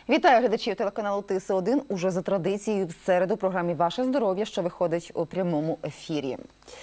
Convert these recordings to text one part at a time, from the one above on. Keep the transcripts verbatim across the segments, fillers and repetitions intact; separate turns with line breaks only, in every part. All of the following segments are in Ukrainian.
Вітаю глядачів телеканалу Т С один уже за традицією в середу у програмі «Ваше здоров'я», що виходить у прямому ефірі.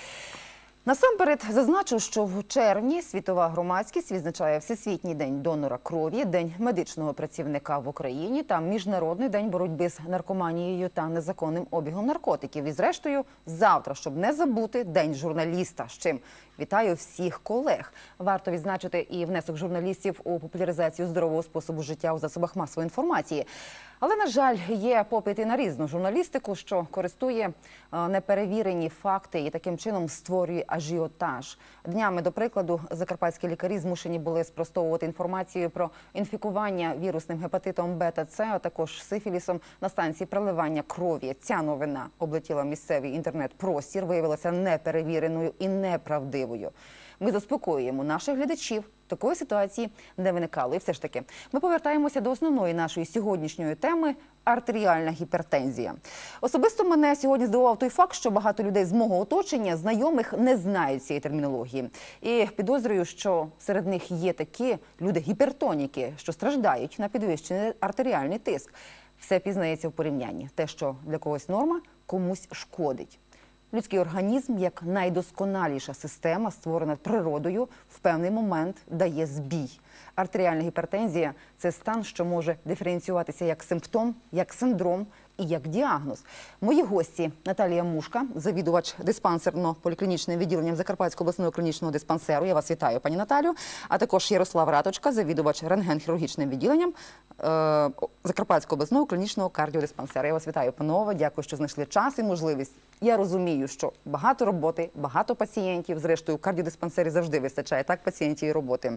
Насамперед зазначу, що в червні світова громадськість відзначає Всесвітній день донора крові, День медичного працівника в Україні та Міжнародний день боротьби з наркоманією та незаконним обігом наркотиків. І зрештою, завтра, щоб не забути, День журналіста, з чим вітаю всіх колег. Варто відзначити і внесок журналістів у популяризацію здорового способу життя у засобах масової інформації. Але, на жаль, є попит і на різну журналістику, що користує неперевірені факти і таким чином створює ажіотаж. Днями, до прикладу, закарпатські лікарі змушені були спростовувати інформацію про інфікування вірусним гепатитом Б та С, а також сифілісом на станції проливання крові. Ця новина облетіла місцевий інтернет-простір, виявилася неперевіреною і неправдивою. Ми заспокоюємо наших глядачів, такої ситуації не виникало. І все ж таки, ми повертаємося до основної нашої сьогоднішньої теми – артеріальна гіпертензія. Особисто мене сьогодні здивував той факт, що багато людей з мого оточення, знайомих, не знають цієї термінології. І підозрюю, що серед них є такі люди-гіпертоніки, що страждають на підвищений артеріальний тиск. Все пізнається в порівнянні. Те, що для когось норма, комусь шкодить. Людський організм, як найдосконаліша система, створена природою, в певний момент дає збій. Артеріальна гіпертензія – це стан, що може диференціюватися як симптом, як синдром і як діагноз. Мої гості – Наталія Мушка, завідувач диспансерно-поліклінічним відділенням Закарпатського обласного клінічного диспансеру. Я вас вітаю, пані Наталю. А також Ярослав Раточка, завідувач рентген-хірургічним відділенням е Закарпатського обласного клінічного кардіодиспансеру. Я вас вітаю, панове. Дякую, що знайшли час і можливість. Я розумію, що багато роботи, багато пацієнтів. Зрештою, в кардіодиспансері завжди вистачає так пацієнтів і роботи.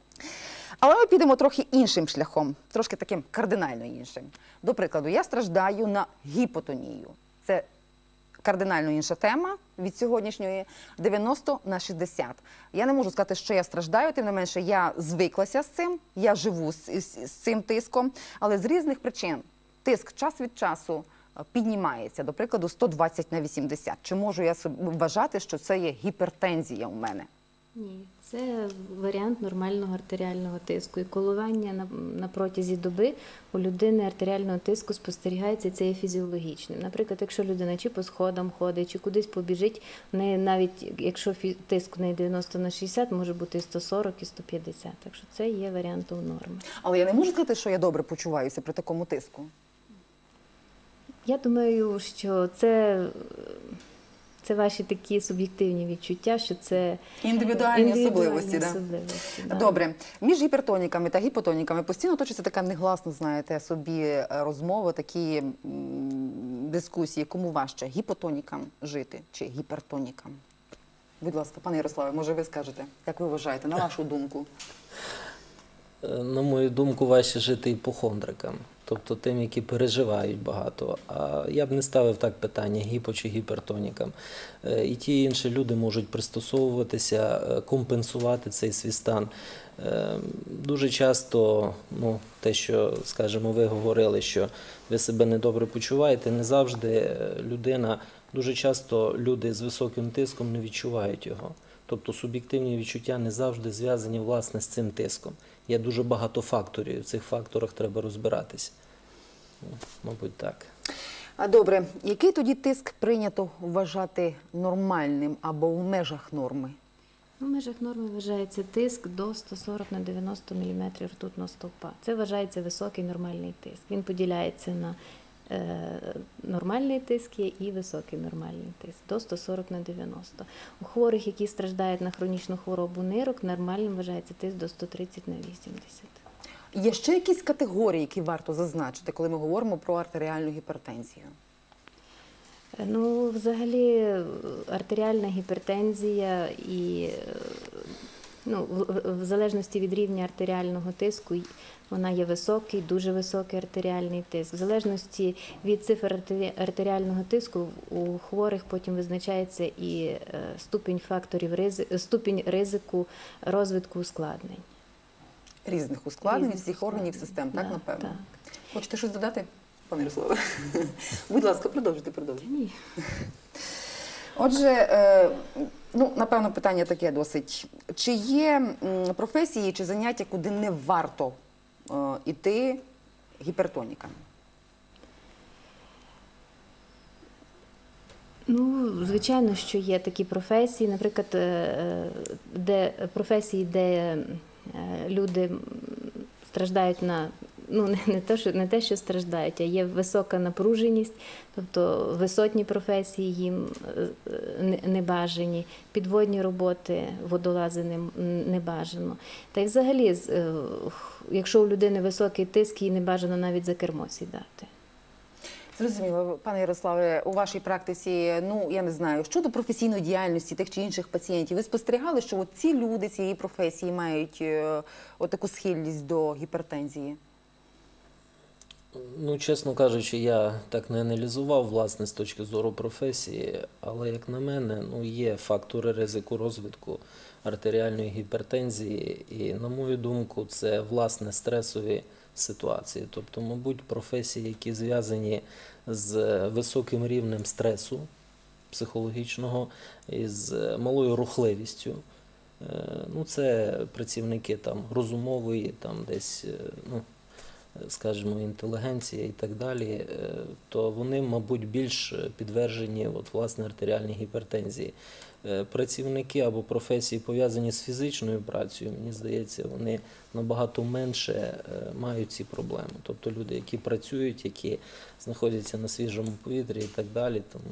Але ми підемо трохи іншим шляхом, трошки таким кардинально іншим. До прикладу, я страждаю на гіпотонію. Це кардинально інша тема від сьогоднішньої, дев'яносто на шістдесят. Я не можу сказати, що я страждаю, тим не менше я звиклася з цим, я живу з, з, з цим тиском, але з різних причин тиск час від часу піднімається, до прикладу, сто двадцять на вісімдесят. Чи можу я вважати, що це є гіпертензія у мене?
Ні, це варіант нормального артеріального тиску. І коливання на, на протязі доби у людини артеріального тиску спостерігається, це є фізіологічним. Наприклад, якщо людина чи по сходам ходить, чи кудись побіжить, в неї навіть якщо тиск у неї дев'яносто на шістдесят, може бути і сто сорок, і сто п'ятдесят. Так що це є варіантом норми.
Але я не можу сказати, що я добре почуваюся при такому тиску?
Я думаю, що це... Це ваші такі суб'єктивні відчуття, що це
індивідуальні, індивідуальні особливості.
особливості
да? Да. Добре. Між гіпертоніками та гіпотоніками постійно точиться така негласна, знаєте, собі розмова, такі м, дискусії. Кому важче, гіпотонікам жити чи гіпертонікам? Будь ласка, пане Ярославе, може ви скажете, як ви вважаєте, на вашу думку?
На мою думку, важче жити іпохондрикам. Тобто тим, які переживають багато. А я б не ставив так питання, гіпо чи гіпертонікам. І ті, і інші люди можуть пристосовуватися, компенсувати цей свій стан. Дуже часто, ну, те, що, скажімо, ви говорили, що ви себе недобре почуваєте, не завжди людина, дуже часто люди з високим тиском не відчувають його. Тобто суб'єктивні відчуття не завжди зв'язані, власне, з цим тиском. Є дуже багато факторів, в цих факторах треба розбиратися. Мабуть, так.
А добре, який тоді тиск прийнято вважати нормальним або в межах норми?
В межах норми вважається тиск до сто сорок на дев'яносто міліметрів ртутного стовпа. Це вважається високий нормальний тиск. Він поділяється на нормальний тиск є і високий нормальний тиск, до сто сорок на дев'яносто. У хворих, які страждають на хронічну хворобу нирок, нормальним вважається тиск до сто тридцять на вісімдесят.
Є ще якісь категорії, які варто зазначити, коли ми говоримо про артеріальну гіпертензію?
Ну, взагалі, артеріальна гіпертензія і, ну, в, в залежності від рівня артеріального тиску, вона є високий, дуже високий артеріальний тиск. В залежності від цифр артеріального тиску у хворих потім визначається і ступінь факторів ризику, ступінь ризику розвитку ускладнень.
Різних ускладнень,
Різних
всіх
ускладнень.
органів систем, так,
Да,
напевно?
Так.
Хочете щось додати, пане Ярославе? Будь ласка, продовжуйте, продовжуйте.
Ні.
Отже, ну, напевно, питання таке досить. Чи є професії чи заняття, куди не варто іти гіпертоніками?
Ну, звичайно, що є такі професії, наприклад, е, е, де професії, де е, люди страждають на, ну, не, не, те, що, не те, що страждають, а є висока напруженість, тобто висотні професії їм е, не, не бажані, підводні роботи, водолази не, не бажано. Та й взагалі, з, е, якщо у людини високий тиск, їй не бажано навіть за кермо сідати.
Зрозуміло, пане Ярославе, у вашій практиці, ну, я не знаю, щодо професійної діяльності тих чи інших пацієнтів, ви спостерігали, що от ці люди цієї професії мають е, отаку схильність до гіпертензії?
Ну, чесно кажучи, я так не аналізував, власне, з точки зору професії, але, як на мене, ну, є фактори ризику розвитку артеріальної гіпертензії, і, на мою думку, це, власне, стресові ситуації. Тобто, мабуть, професії, які зв'язані з високим рівнем стресу психологічного і з малою рухливістю. Ну, це працівники там розумової, там десь, ну, скажімо, інтелігенція і так далі, то вони, мабуть, більш підтверджені от, власне, артеріальній гіпертензії. Працівники або професії, пов'язані з фізичною працею, мені здається, вони набагато менше мають ці проблеми. Тобто люди, які працюють, які знаходяться на свіжому повітрі і так далі, тому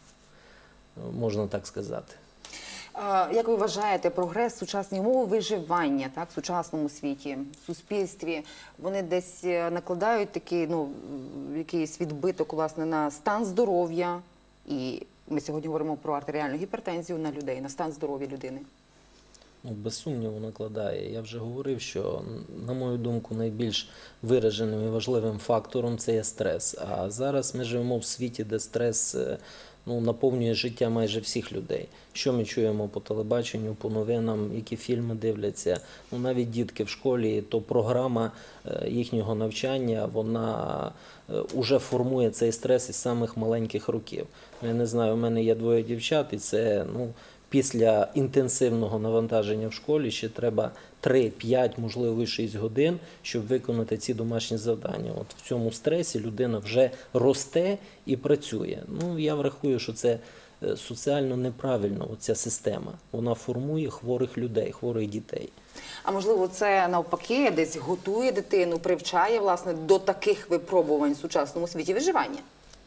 можна так сказати.
Як ви вважаєте, прогрес, сучасні умови виживання, так, в сучасному світі, в суспільстві, вони десь накладають такий, ну, якийсь відбиток, власне, на стан здоров'я, і ми сьогодні говоримо про артеріальну гіпертензію, на людей, на стан здоров'я людини?
Ну, без сумніву накладає. Я вже говорив, що, на мою думку, найбільш вираженим і важливим фактором це є стрес. А зараз ми живемо в світі, де стрес, ну, наповнює життя майже всіх людей. Що ми чуємо по телебаченню, по новинам, які фільми дивляться. Ну, навіть дітки в школі, то програма їхнього навчання, вона вже формує цей стрес із самих маленьких років. Я не знаю, у мене є двоє дівчат, і це, ну, після інтенсивного навантаження в школі ще треба три-п'ять, можливо, і шість годин, щоб виконати ці домашні завдання. От в цьому стресі людина вже росте і працює. Ну, я врахую, що це соціально неправильно, оця система. Вона формує хворих людей, хворих дітей.
А можливо, це навпаки десь готує дитину, привчає, власне, до таких випробувань в сучасному світі виживання?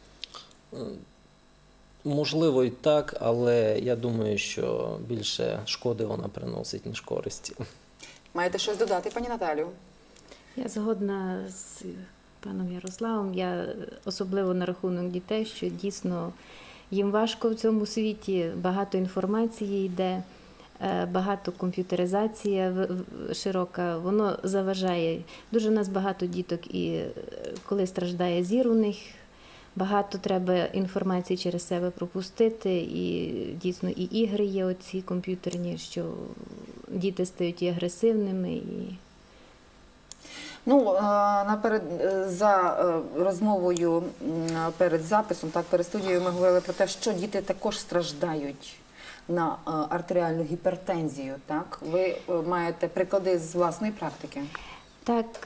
Можливо, і так, але я думаю, що більше шкоди вона приносить, ніж користі.
Маєте щось додати, пані Наталію?
Я згодна з паном Ярославом. Я особливо на рахунок дітей, що дійсно їм важко в цьому світі, багато інформації йде, багато комп'ютеризація широка, воно заважає. Дуже у нас багато діток, і коли страждає зір у них, багато треба інформації через себе пропустити, і дійсно і ігри є оці комп'ютерні, що діти стають і агресивними. І...
Ну, наперед, за розмовою перед записом, так, перед студією ми говорили про те, що діти також страждають на артеріальну гіпертензію, так? Ви маєте приклади з власної практики?
Так,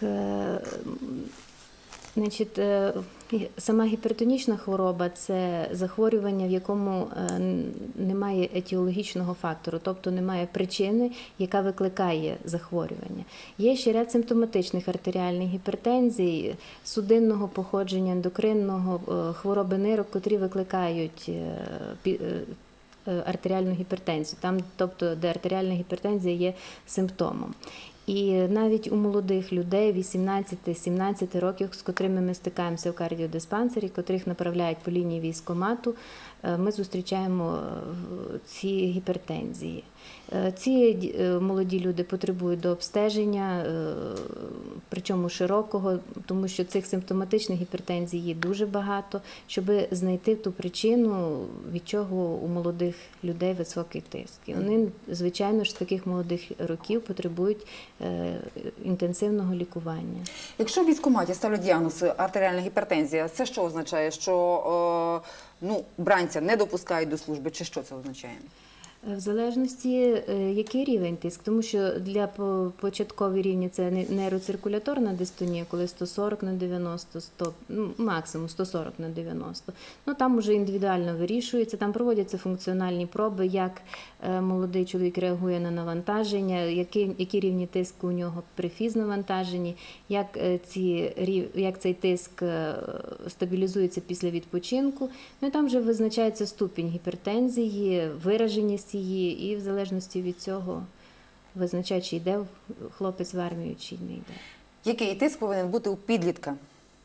значить, сама гіпертонічна хвороба – це захворювання, в якому немає етіологічного фактору, тобто немає причини, яка викликає захворювання. Є ще ряд симптоматичних артеріальних гіпертензій, судинного походження, ендокринного, хвороби нирок, котрі викликають артеріальну гіпертензію, там, тобто де артеріальна гіпертензія є симптомом. І навіть у молодих людей вісімнадцяти-сімнадцяти років, з котрими ми стикаємося в кардіодиспансері, котрих направляють по лінії військкомату, ми зустрічаємо ці гіпертензії. Ці молоді люди потребують до обстеження, причому широкого, тому що цих симптоматичних гіпертензій є дуже багато, щоб знайти ту причину, від чого у молодих людей високий тиск. І вони, звичайно ж, з таких молодих років потребують інтенсивного лікування.
Якщо в військкоматі ставлять діагноз артеріальна гіпертензія, це що означає? Що ну, бранця не допускають до служби, чи що це означає?
В залежності, е, який рівень тиск, тому що для по- початковий рівень це не- нейроциркуляторна дистонія, коли сто сорок на дев'яносто, сто, ну, максимум сто сорок на дев'яносто. Ну, там вже індивідуально вирішується, там проводяться функціональні проби, як е, молодий чоловік реагує на навантаження, який, які рівні тиску у нього при фізнавантаженні, як, е, ці, рів- як цей тиск е, стабілізується після відпочинку. Ну і там вже визначається ступінь гіпертензії, вираженість її, і в залежності від цього визначає, чи йде хлопець в армію, чи не йде.
Який тиск повинен бути у підлітка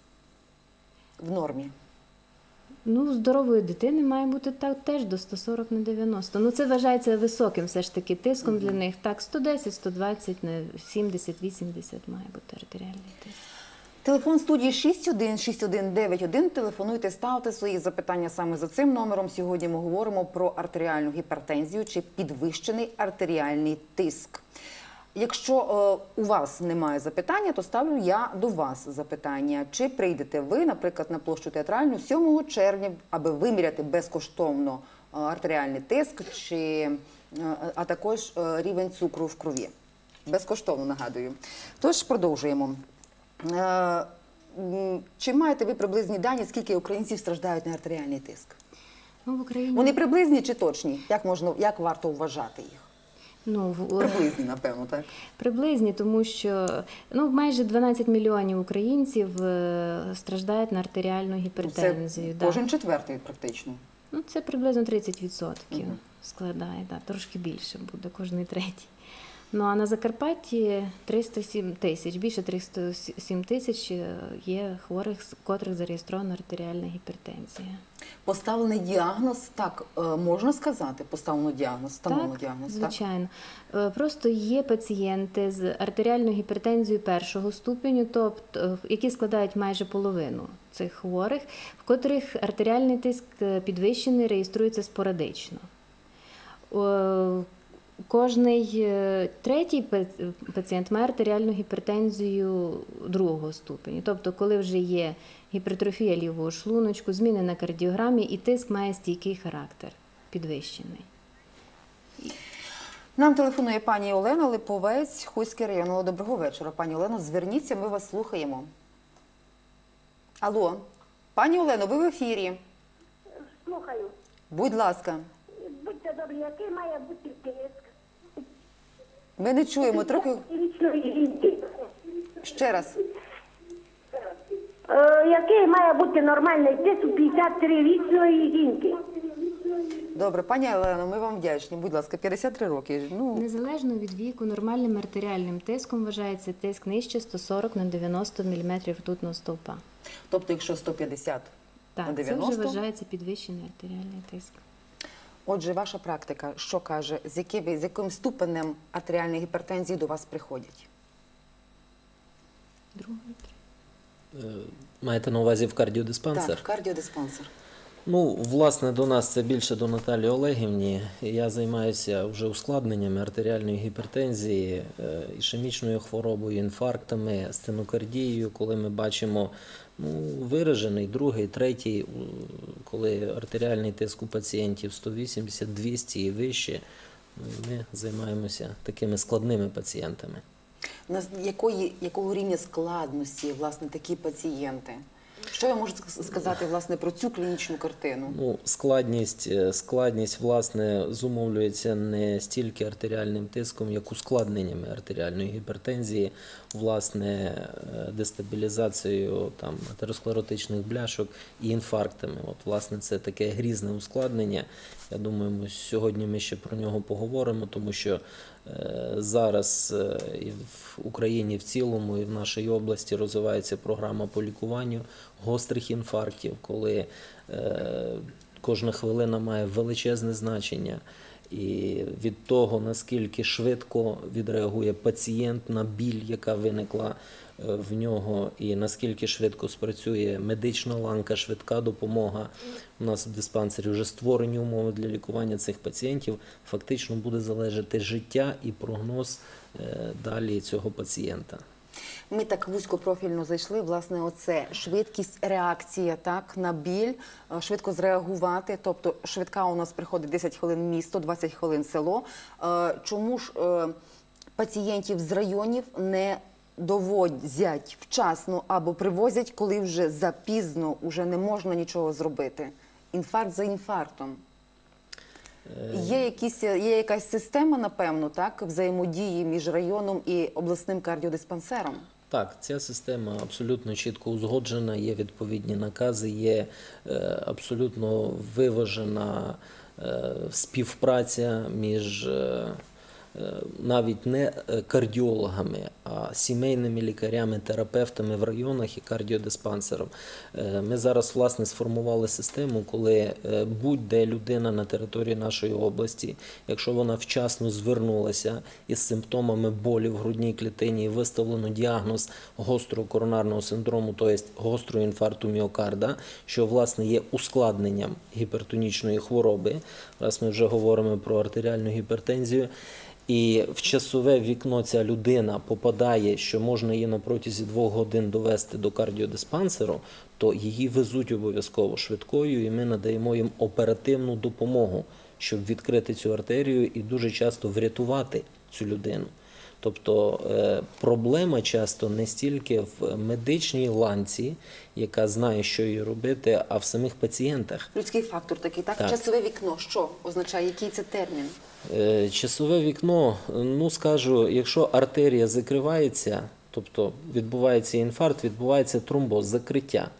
в нормі?
Ну, у здорової дитини має бути так теж до сто сорок на дев'яносто. Ну, це вважається високим все ж таки тиском для них. Так, сто десять, сто двадцять на сімдесят, вісімдесят має бути артеріальний тиск.
Телефон студії шість один шість один дев'ять один. Телефонуйте, ставте свої запитання саме за цим номером. Сьогодні ми говоримо про артеріальну гіпертензію чи підвищений артеріальний тиск. Якщо е, у вас немає запитання, то ставлю я до вас запитання. Чи прийдете ви, наприклад, на площу Театральну сьомого червня, аби виміряти безкоштовно е, артеріальний тиск, чи, е, а також е, рівень цукру в крові? Безкоштовно, нагадую. Тож, продовжуємо. Е, м, Чи маєте ви приблизні дані, скільки українців страждають на артеріальний тиск?
Ну, в Україні...
Вони приблизні чи точні? Як можна, як варто вважати їх?
Ну, в...
Приблизні, напевно, так?
Приблизні, тому що ну, майже дванадцять мільйонів українців е, страждають на артеріальну гіпертензію.
Це
да.
кожен четвертий практично.
Ну, це приблизно тридцять відсотків
Мгм.
складає, да, трошки більше буде, кожний третій. Ну, а на Закарпатті триста сім тисяч, більше триста сім тисяч є хворих, з котрих зареєстрована артеріальна гіпертензія.
Поставлений діагноз, так, е, можна сказати, поставлено діагноз, встановлено
Так,
діагноз, так?
звичайно. Е, Просто є пацієнти з артеріальною гіпертензією першого ступеню, тобто, які складають майже половину цих хворих, в котрих артеріальний тиск е, підвищений реєструється спорадично. Е, Кожний е, третій па- пацієнт має артеріальну гіпертензію другого ступеню. Тобто, коли вже є гіпертрофія лівого шлуночку, зміни на кардіограмі, і тиск має стійкий характер, підвищений.
Нам телефонує пані Олена Липовець, Хуський район. Доброго вечора, пані Олено. Зверніться, ми вас слухаємо. Алло, пані Олено, ви в ефірі.
Слухаю.
Будь ласка.
Будьте добрі, який має бути тиск?
Ми не чуємо, трохи
Вічної жінки.
ще раз.
Е, який має бути нормальний тиск у п'ятдесят три річної жінки?
Добре, пані Олено, ми вам вдячні. Будь ласка, п'ятдесят три роки. Ну,
Незалежно від віку, нормальним артеріальним тиском вважається тиск нижче сто сорок на дев'яносто міліметрів ртутного стовпа.
тобто, якщо сто п'ятдесят на
Так, це вже
дев'яносто.
вважається підвищений артеріальний тиск.
Отже, ваша практика, що каже, з яким, з яким ступенем артеріальної гіпертензії до вас приходять?
Другий.
Е, Маєте на увазі в кардіодиспансер?
Так, кардіодиспансер.
Ну, власне, до нас це більше до Наталії Олегівні. Я займаюся вже ускладненнями артеріальної гіпертензії, е, ішемічною хворобою, інфарктами, стенокардією, коли ми бачимо ну, виражений другий, третій, у- коли артеріальний тиск у пацієнтів сто вісімдесят, двісті і вище. Ну, і Ми займаємося такими складними пацієнтами.
На якої, якого рівня складності, власне, такі пацієнти? Що ви можете ск- сказати, власне, про цю клінічну картину?
Ну, складність, е, складність, власне, зумовлюється не стільки артеріальним тиском, як ускладненнями артеріальної гіпертензії, власне, е, дестабілізацією там, атеросклеротичних бляшок і інфарктами. От, власне, це таке грізне ускладнення. Я думаю, ми сьогодні ми ще про нього поговоримо, тому що е, зараз е, і в Україні в цілому, і в нашій області розвивається програма по лікуванню гострих інфарктів, коли е, кожна хвилина має величезне значення. І від того, наскільки швидко відреагує пацієнт на біль, яка виникла е, в нього, і наскільки швидко спрацює медична ланка, швидка допомога. У нас в диспансері вже створені умови для лікування цих пацієнтів. Фактично буде залежати життя і прогноз е, далі цього пацієнта.
Ми так вузькопрофільно зайшли, власне, оце швидкість, реакція так, на біль, е, швидко зреагувати. Тобто швидка у нас приходить десять хвилин місто, двадцять хвилин село. Е, Чому ж е, пацієнтів з районів не довозять вчасно або привозять, коли вже запізно, вже не можна нічого зробити? Інфаркт за інфарктом. Є, якісь, є якась система, напевно, так, взаємодії між районом і обласним кардіодиспансером?
Так, ця система абсолютно чітко узгоджена, є відповідні накази, є е, абсолютно виважена е, співпраця між е, е, навіть не кардіологами, а сімейними лікарями, терапевтами в районах і кардіодиспансером. Е, Ми зараз, власне, сформували систему, коли е, будь-де людина на території нашої області, якщо вона вчасно звернулася із симптомами болі в грудній клітині і виставлено діагноз гострого коронарного синдрому, тобто гострого інфаркту міокарда, що, власне, є ускладненням гіпертонічної хвороби, раз ми вже говоримо про артеріальну гіпертензію, і в часове вікно ця людина попадає, що можна її на протязі двох годин довести до кардіодиспансеру, то її везуть обов'язково швидкою, і ми надаємо їм оперативну допомогу, щоб відкрити цю артерію і дуже часто врятувати цю людину. Тобто е, проблема часто не стільки в медичній ланці, яка знає, що їй робити, а в самих пацієнтах.
Людський фактор такий, так?
Так.
Часове вікно, що означає, який це термін?
Е, Часове вікно, ну скажу, якщо артерія закривається, тобто відбувається інфаркт, відбувається тромбоз, закриття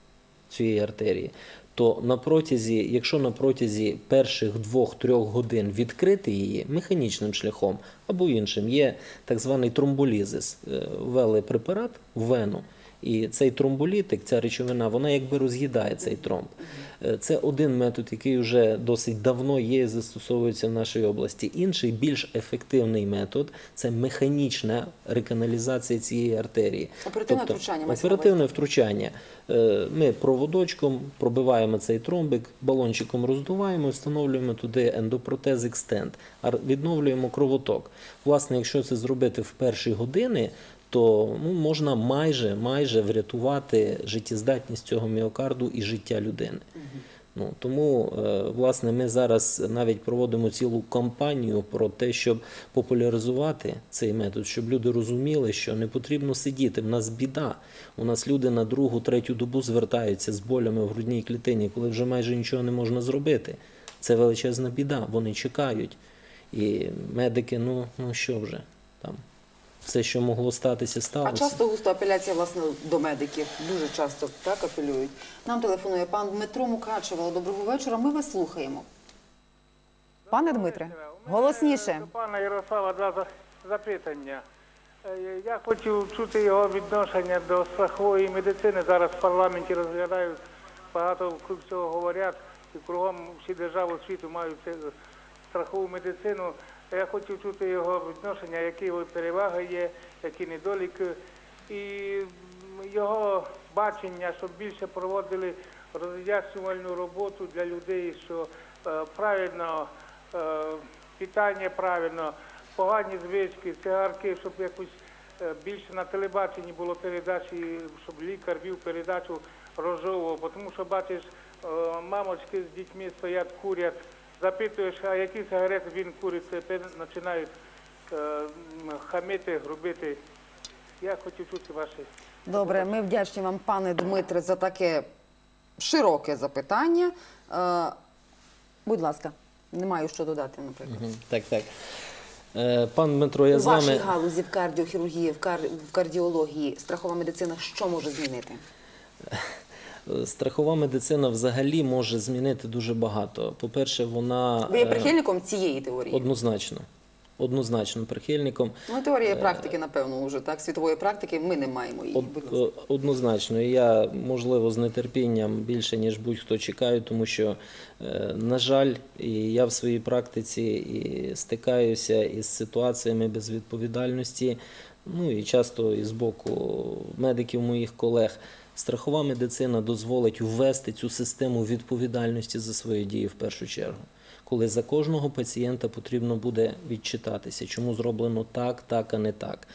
цієї артерії, то на протязі, якщо на протязі перших двох-трьох годин відкрити її механічним шляхом або іншим, є так званий тромболізис. Е, Ввели препарат в вену, і цей тромболітик, ця речовина, вона якби роз'їдає цей тромб. Е, Це один метод, який вже досить давно є і застосовується в нашій області. Інший, більш ефективний метод – це механічна реканалізація цієї артерії.
Оперативне втручання, мається на
Оперативне втручання. Е, Ми проводочком пробиваємо цей тромбик, балончиком роздуваємо, встановлюємо туди ендопротезик стенд, а відновлюємо кровоток. Власне, якщо це зробити в перші години, то ну, можна майже, майже врятувати життєздатність цього міокарду і життя людини. Ну, тому, е, власне, ми зараз навіть проводимо цілу кампанію про те, щоб популяризувати цей метод, щоб люди розуміли, що не потрібно сидіти. В нас біда. У нас люди на другу, третю добу звертаються з болями в грудній клітині, коли вже майже нічого не можна зробити. Це величезна біда. Вони чекають. І медики, ну, ну що вже там. Все, що могло статися,
А
сталося.
часто густо апеляція, власне, до медиків. Дуже часто так апелюють. Нам телефонує пан Дмитро Мукачева. Доброго вечора, ми вас слухаємо. Пане Дмитре, голосніше.
До пана Ярослава два за- запитання. Е, Я хотів чути його відношення до страхової медицини. Зараз в парламенті розглядають, багато вокруг цього говорять, і кругом всі держави світу мають це- страхову медицину. Я хотів чути його відношення, які його переваги є, які недоліки, і його бачення, щоб більше проводили роз'яснювальну роботу для людей, що е, правильно, е, питання правильно, погані звички, цигарки, щоб якось е, більше на телебаченні було передачі, щоб лікар вів передачу розжовував, бо тому що бачиш, е, мамочки з дітьми стоять, курять, запитуєш, а які сигарети він курить, тепер починають е, хамити, грубити. Я хотів чути ваші.
Добре, ми вдячні вам, пане Дмитре, за таке широке запитання. Е, будь ласка, не маю що додати, наприклад.
Мгм. Так, так. Е, Пан Дмитро, я
У
з вами...
вашій галузі в кардіохірургії, в, кар... в кардіології страхова медицина що може змінити?
Страхова медицина взагалі може змінити дуже багато. По-перше, вона
Ви є
е,
прихильником цієї теорії?
однозначно, однозначно прихильником.
Ну, теорія практики, напевно, вже, так? Світової практики ми не маємо її.
Од-
Будь ласка.
е, Однозначно. І я, можливо, з нетерпінням більше, ніж будь-хто чекаю, тому що, е, на жаль, і я в своїй практиці і стикаюся із ситуаціями безвідповідальності, ну і часто і з боку медиків моїх колег. Страхова медицина дозволить ввести цю систему відповідальності за свої дії в першу чергу. Коли за кожного пацієнта потрібно буде відчитатися, чому зроблено так, так, а не так.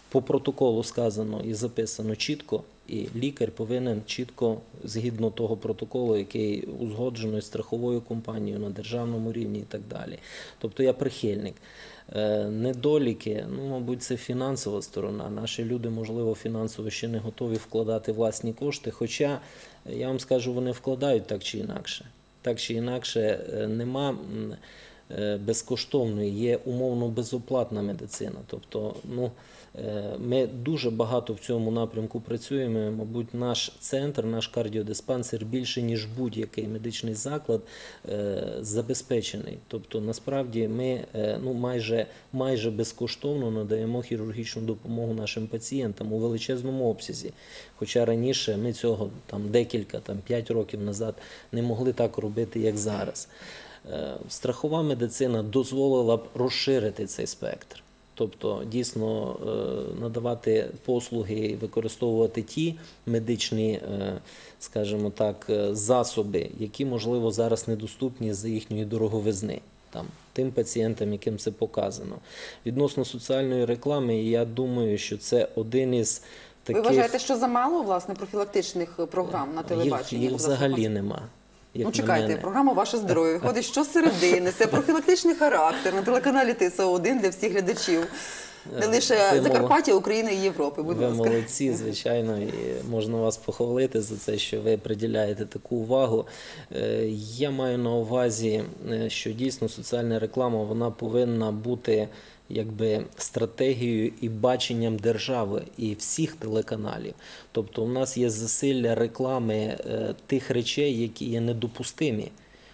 по протоколу сказано і записано чітко, і лікар повинен чітко, згідно того протоколу, який узгоджено з страховою компанією на державному рівні і так далі. Тобто я прихильник. Е, Недоліки, ну, мабуть, це фінансова сторона. Наші люди, можливо, фінансово ще не готові вкладати власні кошти, хоча, я вам скажу, вони вкладають так чи інакше. Так чи інакше, е, нема м, е, безкоштовної, є умовно безоплатна медицина. Тобто, ну, е, ми дуже багато в цьому напрямку працюємо. Мабуть, наш центр, наш кардіодиспансер більше, ніж будь-який медичний заклад, е, забезпечений. Тобто, насправді, ми е, ну, майже, майже безкоштовно надаємо хірургічну допомогу нашим пацієнтам у величезному обсязі. Хоча раніше ми цього там декілька, там п'ять років назад не могли так робити, як зараз. Е, Страхова медицина дозволила б розширити цей спектр. Тобто, дійсно, е, надавати послуги і використовувати ті медичні, е, скажімо так, е, засоби, які, можливо, зараз недоступні за їхньої дороговизни. Там, тим пацієнтам, яким це показано. Відносно соціальної реклами, я думаю, що це один із таких...
Ви вважаєте, що замало, власне, профілактичних програм на телебаченні?
Їх, їх взагалі нема. Як
Ну,
на
чекайте,
мене.
програма «Ваше здоров'я» виходить щосередини, це профілактичний характер на телеканалі Т С О один для всіх глядачів. Не лише
Ви
Закарпаття, України і Європи, будь
Ви
ласка.
молодці, звичайно, і можна вас похвалити за це, що ви приділяєте таку увагу. Е, Я маю на увазі, е, що дійсно соціальна реклама, вона повинна бути якби стратегією і баченням держави і всіх телеканалів. Тобто у нас є засилля реклами е, тих речей, які є недопустимі,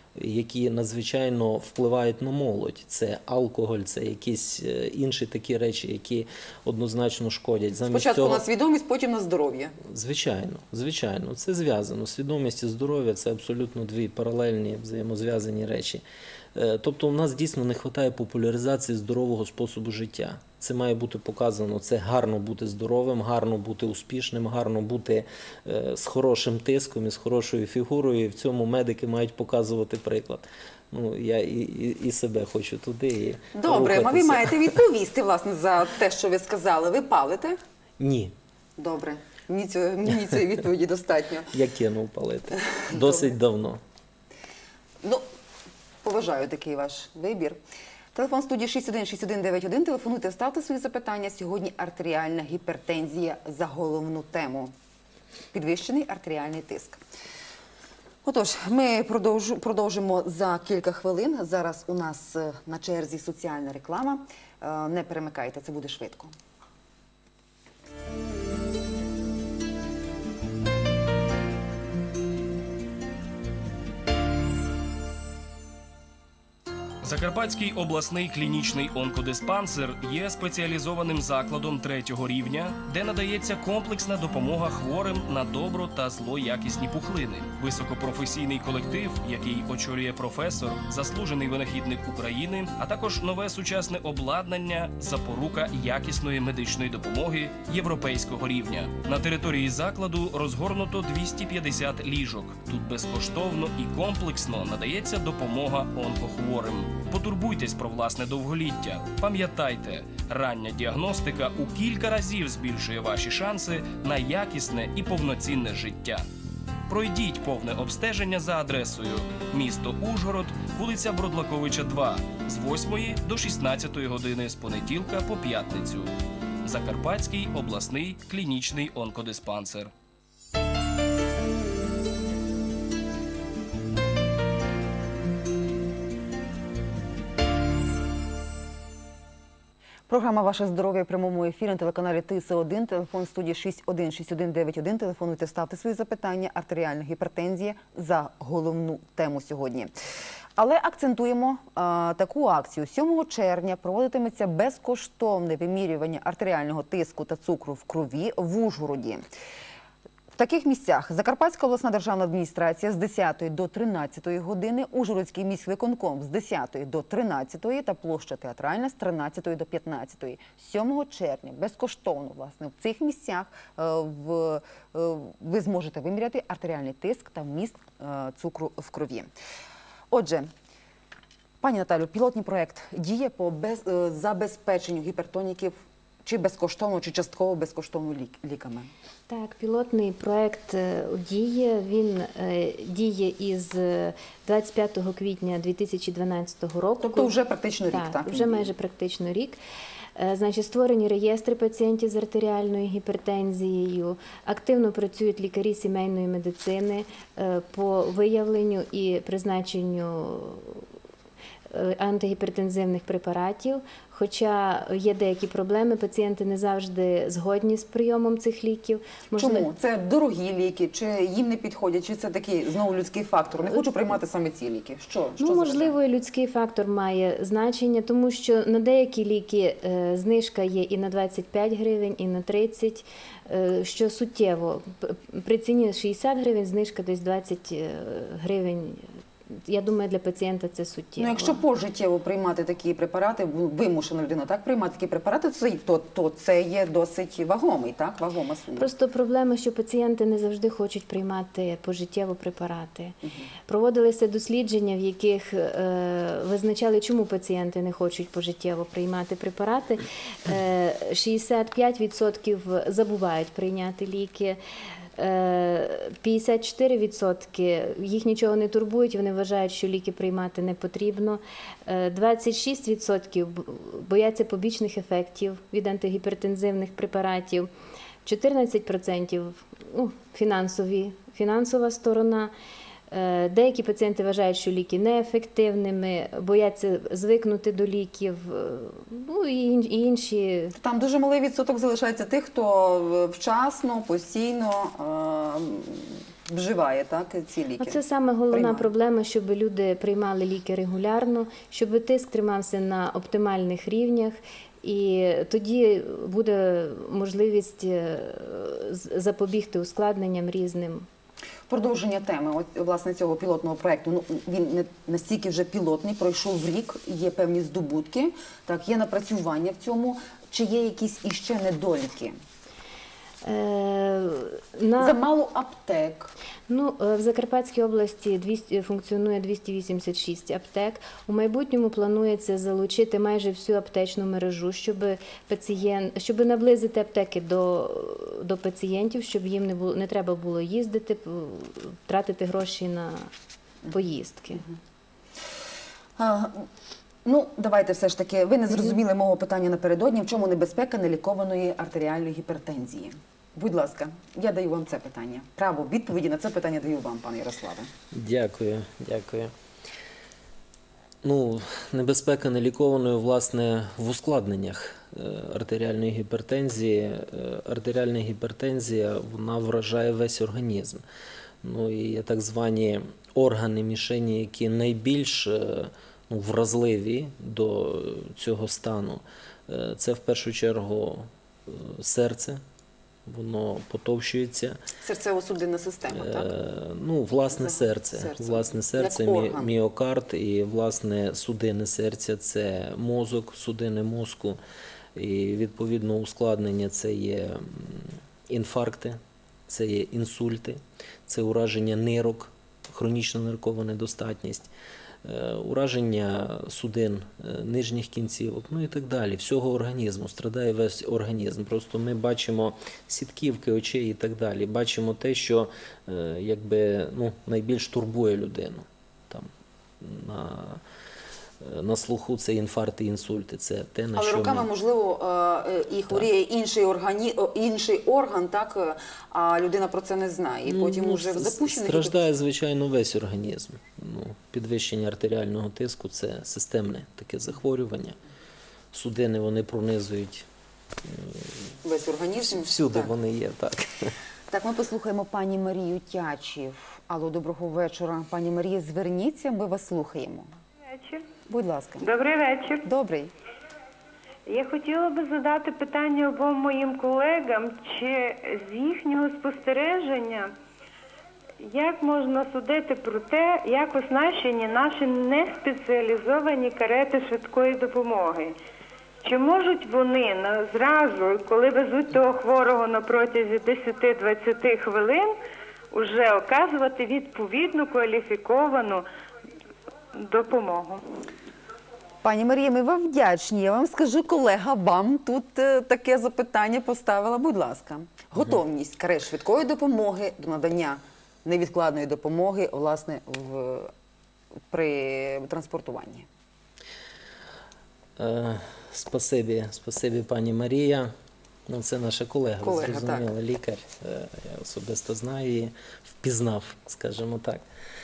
які надзвичайно впливають на молодь. Це алкоголь, це якісь е, інші такі речі, які однозначно шкодять. Замість
Спочатку
цього-
на свідомість, потім на здоров'я.
Звичайно, звичайно, це зв'язано. Свідомість і здоров'я – це абсолютно дві паралельні, взаємозв'язані речі. Е, Тобто у нас дійсно не вистачає популяризації здорового способу життя. Це має бути показано, це гарно бути здоровим, гарно бути успішним, гарно бути е, з хорошим тиском і з хорошою фігурою. І в цьому медики мають показувати приклад. Ну, я і, і, і себе хочу туди. І
Добре, а ви
рухатися.
маєте відповісти, власне, за те, що ви сказали. Ви палите?
Ні,
Добре. Мені цього- мені цієї відповіді достатньо.
я кинув палити. Досить давно.
Ну, поважаю такий ваш вибір. Телефон студії шість один шість один дев'ять один. Телефонуйте, ставте свої запитання. Сьогодні артеріальна гіпертензія за головну тему. Підвищений артеріальний тиск. Отож, ми продовжу- продовжимо за кілька хвилин. Зараз у нас е, на черзі соціальна реклама. Е, Не перемикайте, це буде швидко.
Закарпатський обласний клінічний онкодиспансер є спеціалізованим закладом третього рівня, де надається комплексна допомога хворим на добро та злоякісні пухлини. Високопрофесійний колектив, який очолює професор, заслужений винахідник України, а також нове сучасне обладнання, запорука якісної медичної допомоги європейського рівня. На території закладу розгорнуто двісті п'ятдесят ліжок. Тут безкоштовно і комплексно надається допомога онкохворим. Потурбуйтесь про власне довголіття. Пам'ятайте, рання діагностика у кілька разів збільшує ваші шанси на якісне і повноцінне життя. Пройдіть повне обстеження за адресою місто Ужгород, вулиця Бродлаковича, два, з восьмої до шістнадцятої години з понеділка по п'ятницю. Закарпатський обласний клінічний онкодиспансер.
Програма «Ваше здоров'я» в прямому ефірі на телеканалі Т С один. Телефон студії шість один шість один дев'ять один. Телефонуйте, ставте свої запитання. Артеріальна гіпертензія за головну тему сьогодні. Але акцентуємо а, таку акцію. сьомого червня проводитиметься безкоштовне вимірювання артеріального тиску та цукру в крові в Ужгороді. В таких місцях Закарпатська обласна державна адміністрація з десятої до тринадцятої години, Ужгородський міськвиконком з десятої до тринадцятої та площа Театральна з тринадцятої до п'ятнадцятої. сьомого червня безкоштовно, власне, в цих місцях е, в, е, ви зможете виміряти артеріальний тиск та вміст е, цукру в крові. Отже, пані Наталю, пілотний проєкт діє по без, е, забезпеченню гіпертоніків чи безкоштовно, чи частково безкоштовно лік- ліками?
Так, пілотний проект е, діє. Він е, діє із е, двадцять п'ятого квітня дві тисячі дванадцятого року.
Тобто вже практично рік,
так?
так?
Вже майже практично рік. Е, Значить, створені реєстри пацієнтів з артеріальною гіпертензією, активно працюють лікарі сімейної медицини е, по виявленню і призначенню е, антигіпертензивних препаратів. Хоча є деякі проблеми, пацієнти не завжди згодні з прийомом цих ліків. Можливо-
Чому? Це дорогі ліки, чи їм не підходять, чи це такий, знову, людський фактор? Не хочу приймати саме ці ліки. Що? Що
Ну,
за
можливо, і людський фактор має значення, тому що на деякі ліки е, знижка є і на двадцять п'ять гривень, і на тридцять, е, що суттєво. П- При ціні шістдесят гривень знижка десь двадцять гривень. Я думаю, для пацієнта це суттєво.
Ну, якщо пожиттєво приймати такі препарати, вимушена людина так приймати такі препарати, то, то, то це є досить вагомий, так? Вагома сума.
Просто проблема, що пацієнти не завжди хочуть приймати пожиттєво препарати. Проводилися дослідження, в яких е, визначали, чому пацієнти не хочуть пожиттєво приймати препарати. Е, шістдесят п'ять відсотків забувають прийняти ліки. е, п'ятдесят чотири відсотки їх нічого не турбують, вони вважають, що ліки приймати не потрібно. Е, двадцять шість відсотків бояться побічних ефектів від антигіпертензивних препаратів. чотирнадцять відсотків ну, фінансові, фінансова сторона. Е, Деякі пацієнти вважають, що ліки неефективними, бояться звикнути до ліків, е, ну і ін- і інші.
Там дуже малий відсоток залишається тих, хто вчасно, постійно е, вживає так, ці ліки.
Оце саме головна
Приймає.
проблема, щоб люди приймали ліки регулярно, щоб тиск тримався на оптимальних рівнях. І тоді буде можливість е, з- запобігти ускладненням різним.
Продовження теми от, власне, цього пілотного проєкту. Ну, він не настільки вже пілотний, пройшов рік, є певні здобутки, так, є напрацювання в цьому. Чи є якісь іще недоліки?
Е, на...
Замало аптек.
Ну, е, в Закарпатській області двісті, функціонує двісті вісімдесят шість аптек. У майбутньому планується залучити майже всю аптечну мережу, щоб пацієнт, щоб наблизити аптеки до, до пацієнтів, щоб їм не було, не треба було їздити, п- тратити гроші на поїздки.
А, ну, давайте все ж таки, ви не зрозуміли мого питання напередодні, в чому небезпека нелікованої артеріальної гіпертензії? Будь ласка, я даю вам це питання. Право відповіді на це питання даю вам, пане Ярославе.
Дякую, дякую. Ну, небезпека нелікованої, власне, в ускладненнях е, артеріальної гіпертензії. Е, Артеріальна гіпертензія, вона вражає весь організм. Ну, і є так звані органи мішені, які найбільш е, ну, вразливі до цього стану. Е, Це в першу чергу е, серце, воно потовщується.
Серцево-судинна система, так?
Е, Ну, власне,
Це
серце.
серце.
Власне, серце,
Як
мі-
орган.
міокард і, власне, судини серця – це мозок, судини мозку. І, відповідно, ускладнення – це є м, інфаркти, це є інсульти, це ураження нирок, хронічна ниркова недостатність, е, ураження судин е, нижніх кінцівок, ну і так далі. Всього організму, страдає весь організм. Просто ми бачимо сітківки очей і так далі. Бачимо те, що е, якби, ну, найбільш турбує людину. Там, на, е, на слуху це інфаркти, інсульти, це те, на
Але
що
роками,
ми...
можливо, е, е, і хворіє інший, органі... о, інший орган, так, е, а людина про це не знає. І потім
Ну,
уже в
с-
запущених...
страждає, звичайно, весь організм. Ну, підвищення артеріального тиску – це системне таке захворювання. Судини, вони пронизують,
Весь організм.
всюди
Так.
вони є, так.
Так, ми послухаємо пані Марію Тячів. Алло, доброго вечора. Пані Марія, зверніться, ми вас слухаємо.
Вечір.
Будь ласка.
Добрий вечір.
Добрий.
Я хотіла би задати питання обом моїм колегам, чи з їхнього спостереження, як можна судити про те, як оснащені наші неспеціалізовані карети швидкої допомоги? Чи можуть вони на, зразу, коли везуть того хворого на протязі десять-двадцять хвилин, уже оказувати відповідну кваліфіковану допомогу?
Пані Марія, ми вам вдячні. Я вам скажу, колега вам тут е, таке запитання поставила. Будь ласка. Готовність карет швидкої допомоги до надання невідкладної допомоги, власне, в, при транспортуванні.
Е, Спасибі, спасибі, пані Марія. Ну, це наша колега, ви
Колега,
зрозуміли, лікар. Е, Я особисто знаю її, впізнав, скажімо так.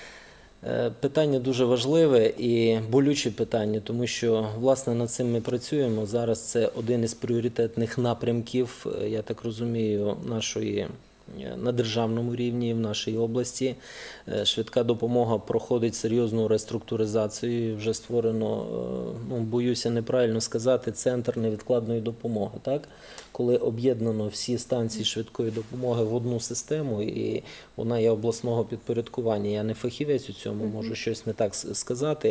Е, Питання дуже важливе і болюче питання, тому що, власне, над цим ми працюємо. Зараз це один із пріоритетних напрямків, е, я так розумію, нашої е, на державному рівні в нашій області. Е, Швидка допомога проходить серйозну реструктуризацію. Вже створено, е, ну, боюся неправильно сказати, центр невідкладної допомоги, так? Коли об'єднано всі станції швидкої допомоги в одну систему, і вона є обласного підпорядкування. Я не фахівець у цьому, можу щось не так с- сказати.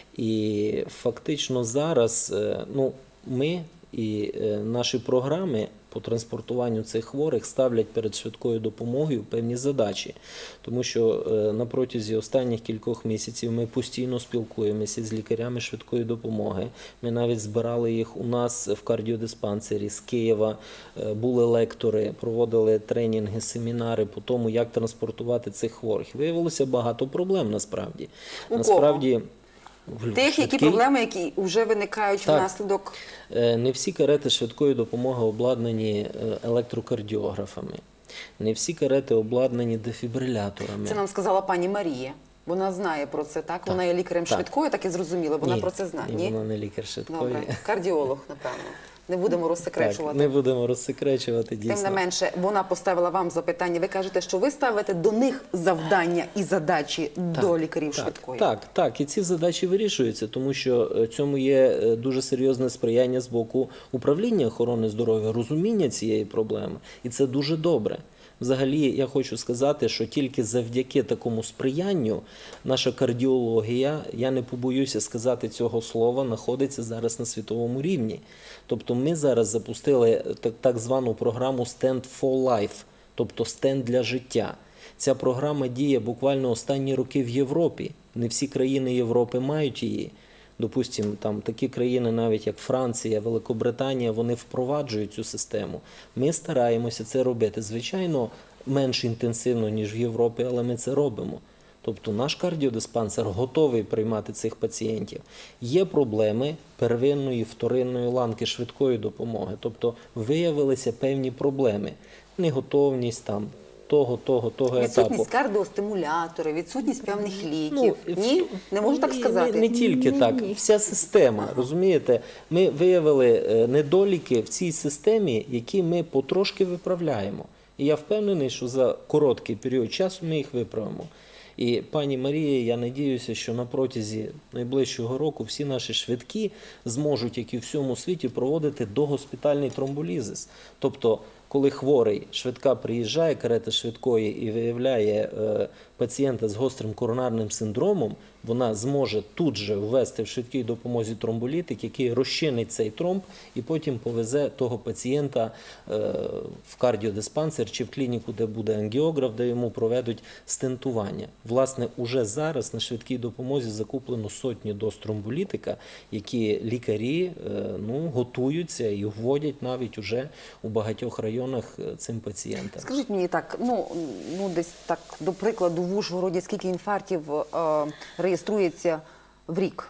І фактично зараз, е, ну, ми і е, наші програми по транспортуванню цих хворих ставлять перед швидкою допомогою певні задачі. Тому що е, на протязі останніх кількох місяців ми постійно спілкуємося з лікарями швидкої допомоги. Ми навіть збирали їх у нас в кардіодиспансері з Києва, е, були лектори, проводили тренінги, семінари по тому, як транспортувати цих хворих. Виявилося багато проблем насправді.
У кого?
Насправді, в
Тих, які
швидкій-
проблеми, які вже виникають
Так.
внаслідок.
Е, Не всі карети швидкої допомоги обладнані е, електрокардіографами. Не всі карети обладнані дефібриляторами.
Це нам сказала пані Марія. Вона знає про це, так? Вона є лікарем
так.
швидкої, так і зрозуміло. Вона
Ні,
про це знає.
ні,
Ні?
вона не лікар швидкої.
Добре. Кардіолог, напевно. Не будемо
Так,
розсекречувати.
не будемо розсекречувати, дійсно.
Тим не менше, вона поставила вам запитання. Ви кажете, що ви ставите до них завдання і задачі до лікарів
так,
швидкої.
Так, так, і ці задачі вирішуються, тому що е, цьому є е, дуже серйозне сприяння з боку управління охорони здоров'я, розуміння цієї проблеми, і це дуже добре. Взагалі, я хочу сказати, що тільки завдяки такому сприянню наша кардіологія, я не побоюся сказати цього слова, знаходиться зараз на світовому рівні. Тобто ми зараз запустили так, так звану програму Stand for Life, тобто стенд для життя. Ця програма діє буквально останні роки в Європі. Не всі країни Європи мають її. Допустимо, там такі країни, навіть як Франція, Великобританія, вони впроваджують цю систему. Ми стараємося це робити. Звичайно, менш інтенсивно, ніж в Європі, але ми це робимо. Тобто наш кардіодиспансер готовий приймати цих пацієнтів. Є проблеми первинної, вторинної ланки швидкої допомоги. Тобто виявилися певні проблеми. Неготовність там, того, того, того етапу.
Відсутність кардіостимулятори, відсутність певних ліків.
Ну,
Ні? Не можу так
ні,
сказати?
Не, не тільки так, вся система, розумієте? Ми виявили е, недоліки в цій системі, які ми потрошки виправляємо. І я впевнений, що за короткий період часу ми їх виправимо. І, пані Марія, я надіюся, що на протязі найближчого року всі наші швидкі зможуть, як і в всьому світі, проводити догоспітальний тромболізис. Тобто, коли хворий, швидка приїжджає, карета швидкої, і виявляє е, пацієнта з гострим коронарним синдромом, вона зможе тут же ввести в швидкій допомозі тромболітик, який розчинить цей тромб і потім повезе того пацієнта е, в кардіодиспансер чи в клініку, де буде ангіограф, де йому проведуть стентування. Власне, уже зараз на швидкій допомозі закуплено сотні доз тромболітика, які лікарі е, ну, готуються і вводять навіть уже у багатьох районах е, цим пацієнтам.
Скажіть мені так, ну, ну десь так, до прикладу, в Ужгороді скільки інфарктів е, реєструється в рік?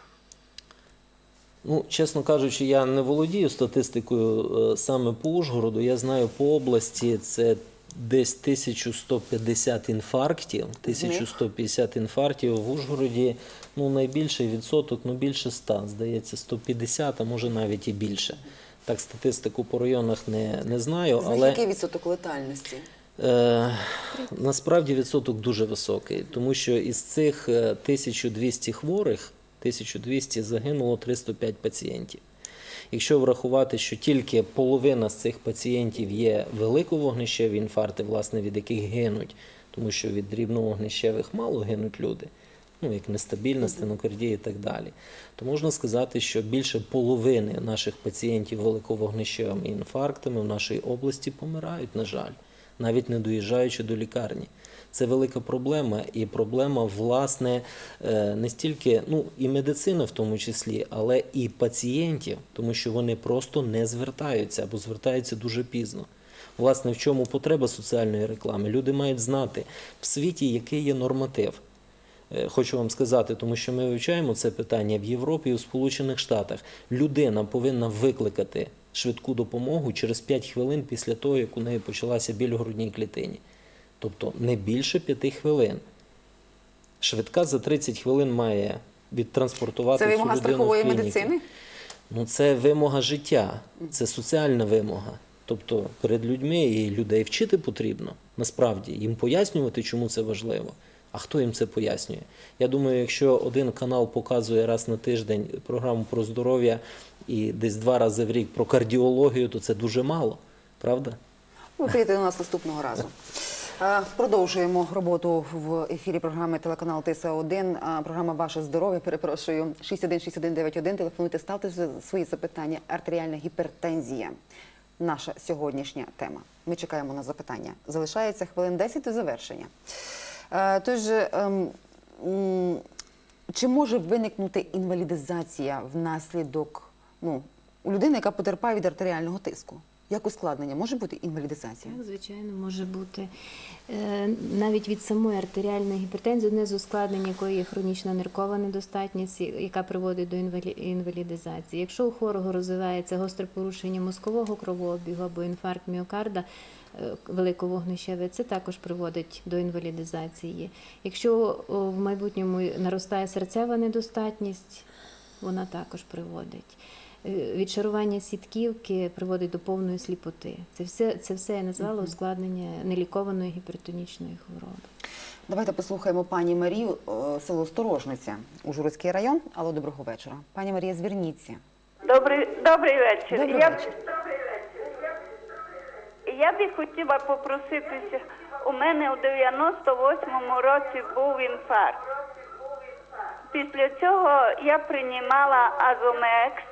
Ну, чесно кажучи, я не володію статистикою е, саме по Ужгороду. Я знаю, по області це десь тисяча сто п'ятдесят інфарктів. тисяча сто п'ятдесят інфарктів в Ужгороді, ну, найбільший відсоток, ну, більше ста, здається, сто п'ятдесят, а може навіть і більше. Так, статистику по районах не, не знаю,
З них
але...
який відсоток летальності?
Е, насправді відсоток дуже високий, тому що із цих е, тисяча двісті хворих, тисяча двісті загинуло триста п'ять пацієнтів. Якщо врахувати, що тільки половина з цих пацієнтів є великовогнищеві інфаркти, власне, від яких гинуть, тому що від дрібновогнищевих мало гинуть люди, ну, як нестабільна стенокардія і так далі, то можна сказати, що більше половини наших пацієнтів великовогнищевими інфарктами в нашій області помирають, на жаль, навіть не доїжджаючи до лікарні. Це велика проблема, і проблема, власне, е, не стільки, ну, і медицини в тому числі, але і пацієнтів, тому що вони просто не звертаються або звертаються дуже пізно. Власне, в чому потреба соціальної реклами? Люди мають знати в світі, який є норматив. Е, Хочу вам сказати, тому що ми вивчаємо це питання в Європі і у Сполучених Штатах. Людина повинна викликати швидку допомогу через п'ять хвилин після того, як у неї почалася біль у грудній клітині. Тобто не більше п'яти хвилин. Швидка за тридцять хвилин має відтранспортувати
Це
цю
вимога
людину в
страхової
клініку.
медицини?
Ну, це вимога життя, це соціальна вимога. Тобто перед людьми і людей вчити потрібно, насправді, їм пояснювати, чому це важливо. А хто їм це пояснює? Я думаю, якщо один канал показує раз на тиждень програму про здоров'я і десь два рази в рік про кардіологію, то це дуже мало, правда?
Ви прийдете до нас наступного разу. Е, Продовжуємо роботу в ефірі програми телеканал Т С один. Е, Програма «Ваше здоров'я». Перепрошую. шість один шість один дев'ять один. Телефонуйте, ставте свої запитання. Артеріальна гіпертензія. Наша сьогоднішня тема. Ми чекаємо на запитання. Залишається хвилин десять до завершення. Е, Тож, ем, м, чи може виникнути інвалідизація внаслідок, ну, у людини, яка потерпає від артеріального тиску? Як ускладнення? Може бути інвалідизація?
Так, звичайно, може бути. Е, Навіть від самої артеріальної гіпертензії, одне з ускладнень якої є хронічна ниркова недостатність, яка приводить до інвалі- інвалідизації. Якщо у хворого розвивається гостре порушення мозкового кровообігу або інфаркт міокарда, е, великовогнищеве, це також приводить до інвалідизації. Якщо о, в майбутньому наростає серцева недостатність, вона також приводить. Е, Відшарування сітківки приводить до повної сліпоти. Це все, це все я назвала ускладнення нелікованої гіпертонічної хвороби.
Давайте послухаємо пані Марію, е, село Сторожниця, Ужгородський район. Алло, доброго вечора. Пані Марія, зверніться.
Добрий, добрий вечір.
Добрий
я,
вечір.
б- я би хотіла попроситися. У мене у дев'яносто восьмому році був інфаркт. Після цього я приймала Азомекс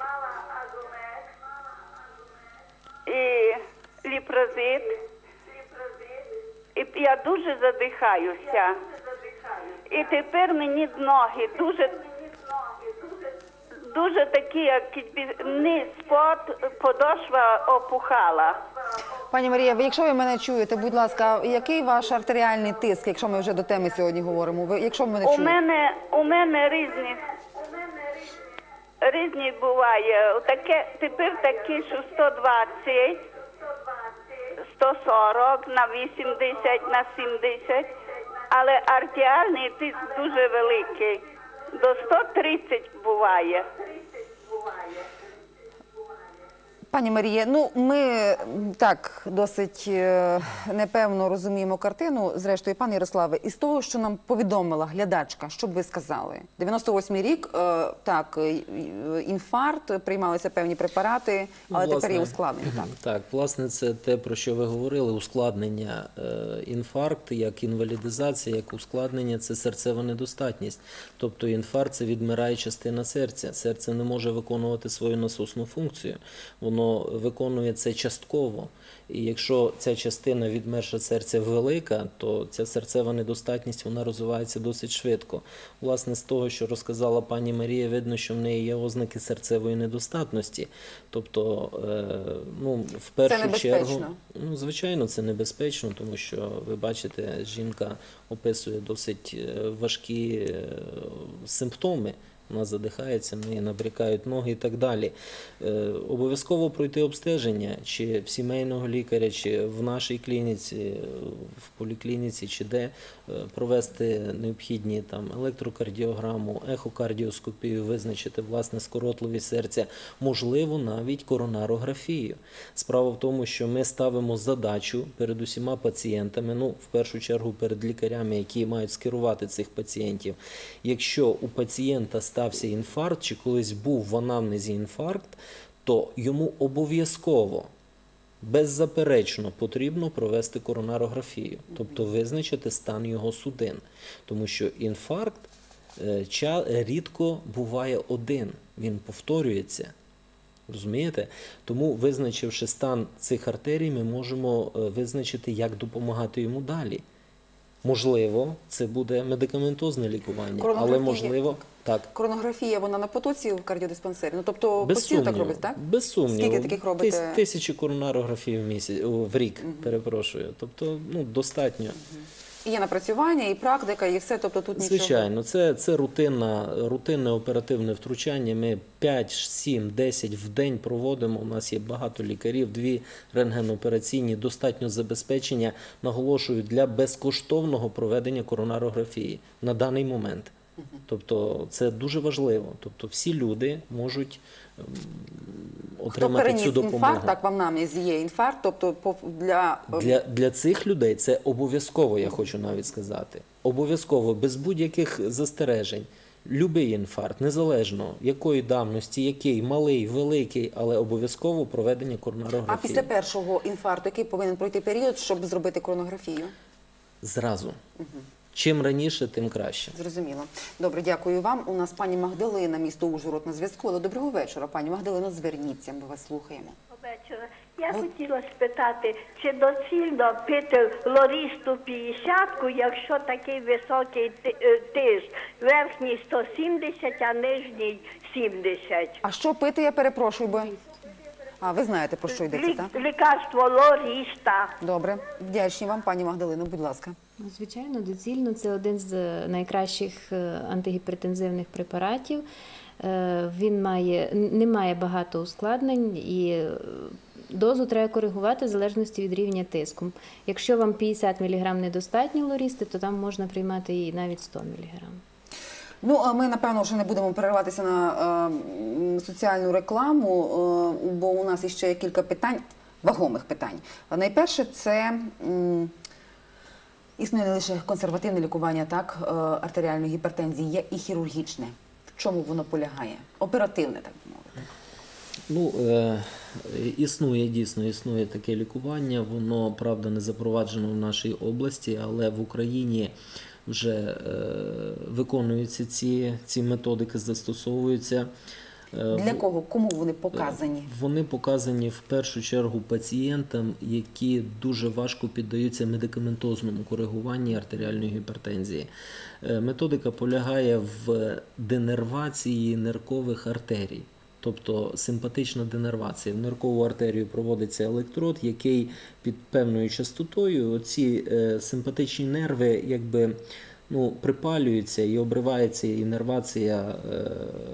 і ліпрозит. І я дуже задихаюся. І тепер мені ноги дуже дуже такі, як низ, спод, подошва опухала.
Пані Марія, ви, якщо ви мене чуєте, будь ласка, який ваш артеріальний тиск, якщо ми вже до теми сьогодні говоримо? Ви, якщо ви мене
У
чуєте?
мене, у мене різні, різні буває. Таке, тепер такі, що сто двадцять, сто сорок, на вісімдесят, на сімдесят, але артеріальний тиск дуже великий. До сто тридцять буває.
Пані Марія, ну ми м, так досить е, непевно розуміємо картину. Зрештою, пане Ярославе, із того, що нам повідомила глядачка, що б ви сказали? дев'яносто восьмий рік, е, так, е, е, інфаркт, приймалися певні препарати, але
Ну,
тепер є
власне,
ускладнення. Так.
Так, власне, це те, про що ви говорили, ускладнення. Е, інфаркт, як інвалідизація, як ускладнення – це серцева недостатність. Тобто інфаркт – це відмирає частина серця. Серце не може виконувати свою насосну функцію. Воно виконує це частково. І якщо ця частина відмерша серця велика, то ця серцева недостатність, вона розвивається досить швидко. Власне, з того, що розказала пані Марія, видно, що в неї є ознаки серцевої недостатності. Тобто, е, ну, в першу
небезпечно?
чергу, ну, звичайно, це небезпечно, тому що, ви бачите, жінка описує досить е, важкі е, симптоми. Вона задихається, в неї набрякають ноги і так далі. Е, обов'язково пройти обстеження, чи в сімейного лікаря, чи в нашій клініці, в поліклініці, чи де, е, провести необхідні там електрокардіограму, ехокардіоскопію, визначити власне скоротливість серця, можливо, навіть коронарографію. Справа в тому, що ми ставимо задачу перед усіма пацієнтами, ну, в першу чергу перед лікарями, які мають скерувати цих пацієнтів. Якщо у пацієнта стався інфаркт, чи колись був в анамнезі інфаркт, то йому обов'язково, беззаперечно потрібно провести коронарографію, тобто визначити стан його судин. Тому що інфаркт е, ча- рідко буває один, він повторюється. Розумієте? Тому, визначивши стан цих артерій, ми можемо е, визначити, як допомагати йому далі. Можливо, це буде медикаментозне лікування, але
Коронографія.
можливо, так.
Коронографія, вона на потоці в кардіодиспансері? Ну, тобто
Без
постійно так
сумніву,
робить, так?
без сумніву.
Скільки таких робите?
Тис- Тисячі коронарографій в місяць, о, в рік, перепрошую. Тобто, ну, достатньо.
І є напрацювання, і практика, і все, тобто тут нічого.
Звичайно, це, це рутинна, рутинне оперативне втручання. Ми п'ять, сім, десять в день проводимо. У нас є багато лікарів, дві рентгенопераційні, достатньо забезпечення, наголошую, для безкоштовного проведення коронарографії на даний момент. Тобто це дуже важливо. Тобто всі люди можуть ем,
Хто
отримати
переніс
цю допомогу.
інфаркт, так, вам намізі є інфаркт, тобто по- для...
Для, для цих людей це обов'язково, я хочу навіть сказати. Обов'язково, без будь-яких застережень. Любий інфаркт, незалежно якої давності, який, малий, великий, але обов'язково проведення
А
коронарографії.
після першого інфаркту, який повинен пройти період, щоб зробити коронографію?
Зразу. Чим раніше, тим краще.
Зрозуміло. Добре, дякую вам. У нас пані Магдалина, місто Ужгород, на зв'язку. Але доброго вечора, пані Магдалино, зверніться, ми вас слухаємо.
Вечора. Я хотіла спитати, чи доцільно пити лорісту п'ятдесят, якщо такий високий ти- е, тиск, верхній сто сімдесят, а нижній сімдесят.
А що пити, я перепрошую, бо... А, ви знаєте, про що йдеться,
Лі-
так?
Лікарство лоріста.
Добре. Вдячні вам, пані Магдалино, будь ласка.
Ну, звичайно, доцільно це один з е, найкращих е, антигіпертензивних препаратів. Е, Він має, не має багато ускладнень і е, дозу треба коригувати в залежності від рівня тиску. Якщо вам п'ятдесят міліграм недостатньо лорісти, то там можна приймати і навіть сто міліграм.
Ну, а ми, напевно, вже не будемо перериватися на е, м, соціальну рекламу, е, бо у нас іще є кілька питань, вагомих питань. Найперше, це м, існує не лише консервативне лікування, так, е, артеріальної гіпертензії, є і хірургічне. В чому воно полягає? Оперативне, так би мовити.
Ну, е, існує, дійсно, існує таке лікування. Воно, правда, не запроваджено в нашій області, але в Україні вже е, виконуються ці, ці методики, застосовуються. Е,
Для
в-
кого? Кому вони показані?
Вони показані в першу чергу пацієнтам, які дуже важко піддаються медикаментозному коригуванню артеріальної гіпертензії. Е, Методика полягає в денервації ниркових артерій. Тобто симпатична денервація. В ниркову артерію проводиться електрод, який під певною частотою оці е, симпатичні нерви якби ну, припалюються і обривається інервація е,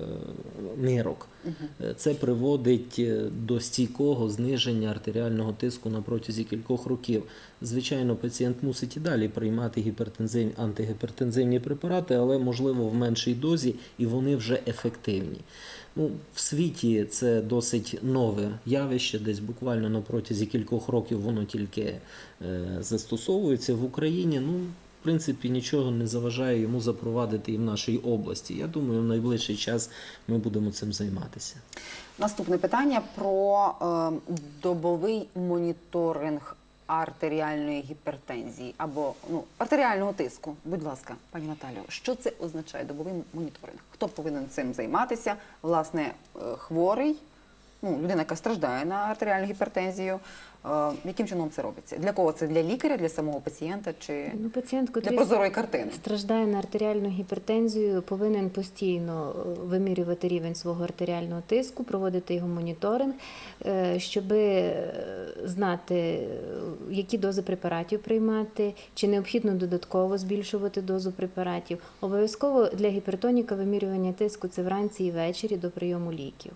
нирок. Е, Це приводить е, до стійкого зниження артеріального тиску на протязі кількох років. Звичайно, пацієнт мусить і далі приймати гіпертензивні, антигіпертензивні препарати, але, можливо, в меншій дозі, і вони вже ефективні. Ну, в світі це досить нове явище, десь буквально на протязі кількох років воно тільки е, застосовується. В Україні, ну, в принципі, нічого не заважає йому запровадити і в нашій області. Я думаю, в найближчий час ми будемо цим займатися.
Наступне питання про е, добовий моніторинг артеріальної гіпертензії або ну, артеріального тиску. Будь ласка, пані Наталію, що це означає добовий моніторинг? Хто повинен цим займатися? Власне, е, хворий, ну, людина, яка страждає на артеріальну гіпертензію. Е, яким чином це робиться? Для кого це? Для лікаря, для самого пацієнта чи
Ну, пацієнт,
для
котрий
прозорої картини?
страждає на артеріальну гіпертензію, повинен постійно е, вимірювати рівень свого артеріального тиску, проводити його моніторинг, е, щоб знати, е, які дози препаратів приймати, чи необхідно додатково збільшувати дозу препаратів. Обов'язково для гіпертоніка вимірювання тиску – це вранці і ввечері до прийому ліків.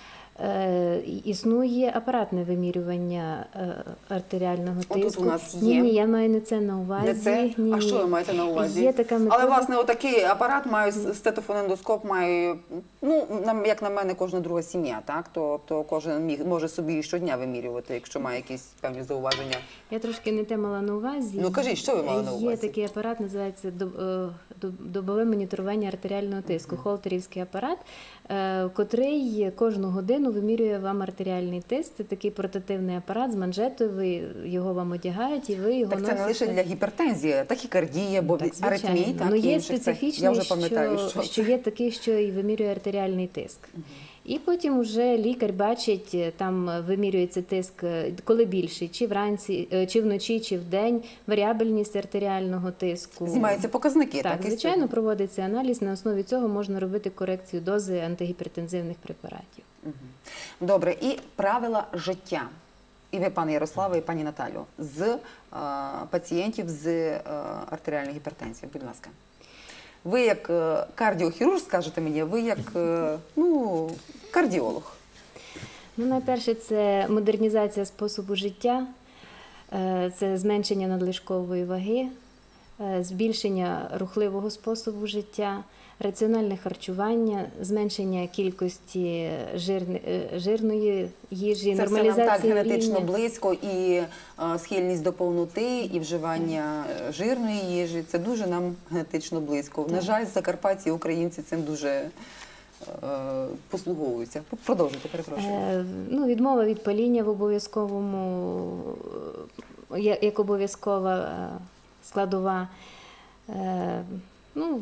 Е, Існує апаратне вимірювання е, артеріального
Отут
тиску.
у нас
Ні,
є.
ні, я маю не це на увазі.
Не це?
Ні,
А
ні.
що ви маєте на увазі?
Є така методика.
Але, власне, отакий апарат має стетофонендоскоп, має, ну, нам- як на мене, кожна друга сім'я, так? То, то кожен міг, може собі щодня вимірювати, якщо має якісь певні зауваження.
Я трошки не те мала на увазі.
Ну, кажіть, що ви мали на
Є
увазі?
такий апарат, називається доб- е, доб- добове моніторування артеріального тиску, холтерівський апарат, е, котрий кожну годину вимірює вам артеріальний тиск. Це такий портативний апарат з манжетою, ви його вам одягають і ви його
Так це не
носите.
лише для гіпертензії, тахікардія, бо
Так, звичайно.
аритмії, так,
Ну,
і
є
інших. Це-
специфічний,
Я вже пам'ятаю,
що,
що,
що є такий, що і вимірює артеріальний тиск. І потім вже лікар бачить, е, там вимірюється тиск, е, коли більший, чи вранці, е, чи вночі, чи вдень, варіабельність артеріального тиску.
Знімаються показники.
Так,
і
звичайно,
сьогодні.
проводиться аналіз, на основі цього можна робити корекцію дози антигіпертензивних препаратів.
Добре, і правила життя. І ви, пане Ярославе, і пані Наталю, з е, пацієнтів з е, артеріальною гіпертензією, будь ласка. Ви як е, кардіохірург, скажете мені, ви як е, ну, кардіолог.
Ну, найперше, це модернізація способу життя, е, це зменшення надлишкової ваги, е, збільшення рухливого способу життя, раціональне харчування, зменшення кількості жирни- е, жирної їжі,
Це все нам так
нормалізація
генетично
рівня.
близько, і е, схильність до повноти, і вживання е, жирної їжі. Це дуже нам генетично близько. На жаль, закарпатці, українці цим дуже е, послуговуються. Продовжуйте, перепрошую.
Е, ну, відмова від паління в обов'язковому, е, як як обов'язкова е, складова. Е, ну,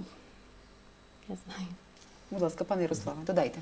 я знаю.
Будь ласка, пане Ярославе, додайте.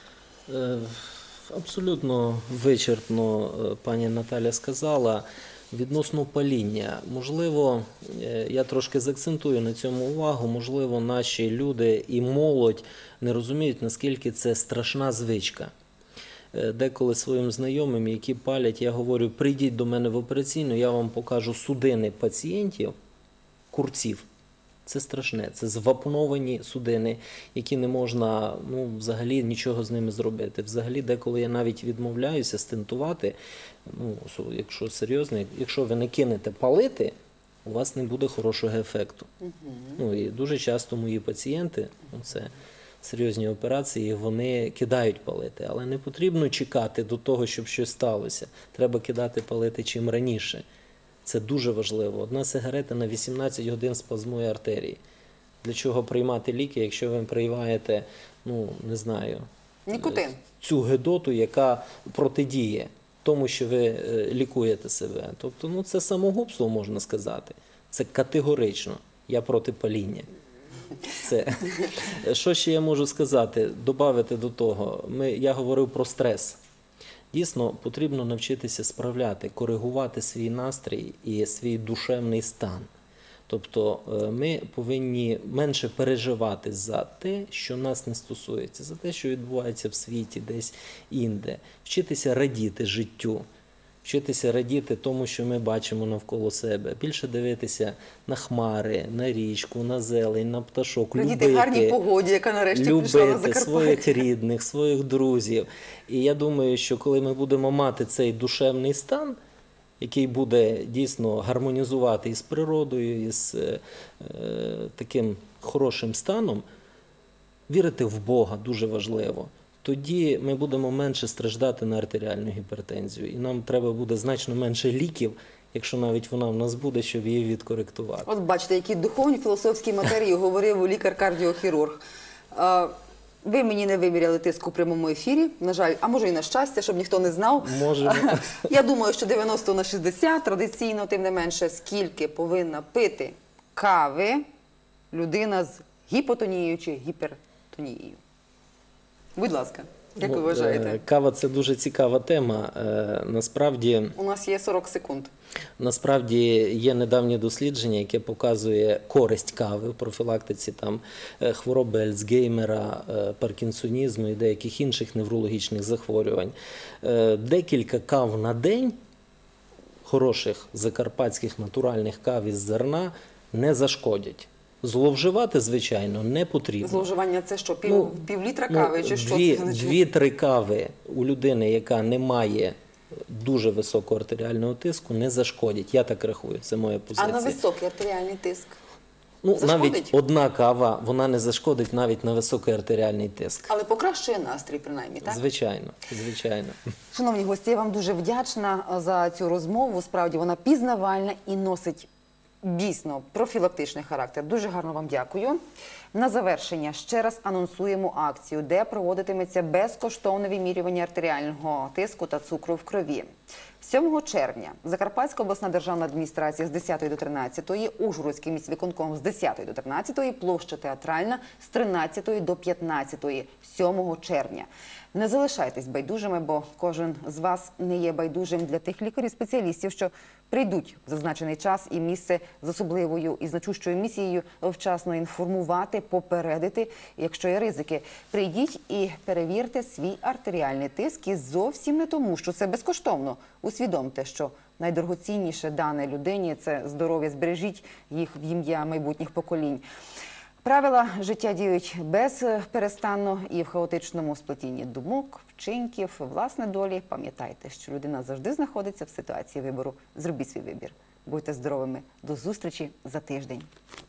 Е, Абсолютно вичерпно е, пані Наталя сказала. Відносно паління, можливо, е, я трошки заакцентую на цьому увагу, можливо, наші люди і молодь не розуміють, наскільки це страшна звичка. Е, Деколи своїм знайомим, які палять, я говорю, прийдіть до мене в операційну, я вам покажу судини пацієнтів, курців. Це страшне, це звапновані судини, які не можна, ну, взагалі нічого з ними зробити. Взагалі, деколи я навіть відмовляюся стентувати, ну, якщо серйозно, якщо ви не кинете палити, у вас не буде хорошого ефекту. Ну, і дуже часто мої пацієнти, ну, це серйозні операції, вони кидають палити, але не потрібно чекати до того, щоб щось сталося. Треба кидати палити чим раніше. Це дуже важливо. Одна сигарета на вісімнадцять годин спазмує артерії. Для чого приймати ліки, якщо ви приймаєте, ну, не знаю,
Нікотин.
цю гидоту, яка протидіє тому, що ви е, лікуєте себе. Тобто, ну, це самогубство, можна сказати. Це категорично. Я проти паління. Це. Що ще я можу сказати? Добавити до того. Ми, я говорив про стрес. Дійсно, потрібно навчитися справляти, коригувати свій настрій і свій душевний стан. Тобто ми повинні менше переживати за те, що нас не стосується, за те, що відбувається в світі, десь інде. Вчитися радіти життю, вчитися радіти тому, що ми бачимо навколо себе. Більше дивитися на хмари, на річку, на зелень, на пташок.
Радіти гарній погоді, яка нарешті прийшла на
Любити
Закарпаття.
своїх рідних, своїх друзів. І я думаю, що коли ми будемо мати цей душевний стан, який буде дійсно гармонізувати із природою, із е, е, таким хорошим станом, вірити в Бога дуже важливо. Тоді ми будемо менше страждати на артеріальну гіпертензію. І нам треба буде значно менше ліків, якщо навіть вона в нас буде, щоб її відкоректувати.
От бачите, які духовні філософські матерії говорив лікар-кардіохірург. А, Ви мені не виміряли тиск у прямому ефірі, на жаль, а може і на щастя, щоб ніхто не знав.
Можемо.
Я думаю, що дев'яносто на шістдесят традиційно, тим не менше, скільки повинна пити кави людина з гіпотонією чи гіпертонією. Будь ласка, як ви
Ну,
вважаєте?
е, Кава – це дуже цікава тема. Е, Насправді,
У нас є сорок секунд.
Насправді є недавнє дослідження, яке показує користь кави в профілактиці там, е, хвороби Альцгеймера, е, паркінсонізму і деяких інших неврологічних захворювань. Е, Декілька кав на день, хороших закарпатських натуральних кав із зерна, не зашкодять. Зловживати, звичайно, не потрібно.
Зловживання – це що, пів,
Ну,
пів літра
Ну,
кави чи що?
дві,
це значить?
Дві-три кави у людини, яка не має дуже високого артеріального тиску, не зашкодять. Я так рахую, це моя
А
позиція.
на високий артеріальний тиск?
Ну,
зашкодить?
навіть одна кава, вона не зашкодить навіть на високий артеріальний тиск.
Але покращує настрій, принаймні, так?
Звичайно, звичайно.
Шановні гості, я вам дуже вдячна за цю розмову. Справді вона пізнавальна і носить дійсно профілактичний характер. Дуже гарно вам дякую. На завершення ще раз анонсуємо акцію, де проводитиметься безкоштовне вимірювання артеріального тиску та цукру в крові. сьомого червня Закарпатська обласна державна адміністрація з десятої до тринадцятої, Ужгородський міськвиконком з десятої до тринадцятої, площа Театральна з тринадцятої до п'ятнадцятої, сьомого червня. Не залишайтесь байдужими, бо кожен з вас не є байдужим для тих лікарів-спеціалістів, що прийдуть в зазначений час і місце з особливою і значущою місією вчасно інформувати, попередити, якщо є ризики. Прийдіть і перевірте свій артеріальний тиск, і зовсім не тому, що це безкоштовно. Усвідомте, що найдорогоцінніше дане людині – це здоров'я. Збережіть їх в ім'я майбутніх поколінь. Правила життя діють безперестанно і в хаотичному сплетінні думок, вчинків, власне долі. Пам'ятайте, що людина завжди знаходиться в ситуації вибору. Зробіть свій вибір. Будьте здоровими. До зустрічі за тиждень.